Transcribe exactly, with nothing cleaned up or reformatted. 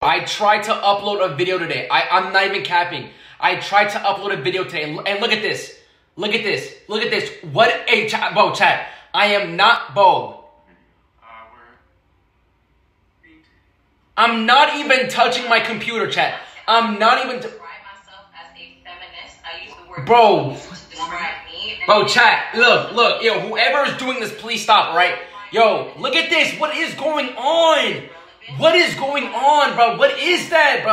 I tried to upload a video today. I, I'm not even capping. I tried to upload a video today. And look at this. Look at this. Look at this. What a chat. Bro, chat. I am not Bo. I'm not even touching my computer, chat. I'm not even... Bro. Bro, chat. Look, look. Yo, whoever is doing this, please stop, right? Yo, look at this. What is going on? What is going on, bro? What is that, bro?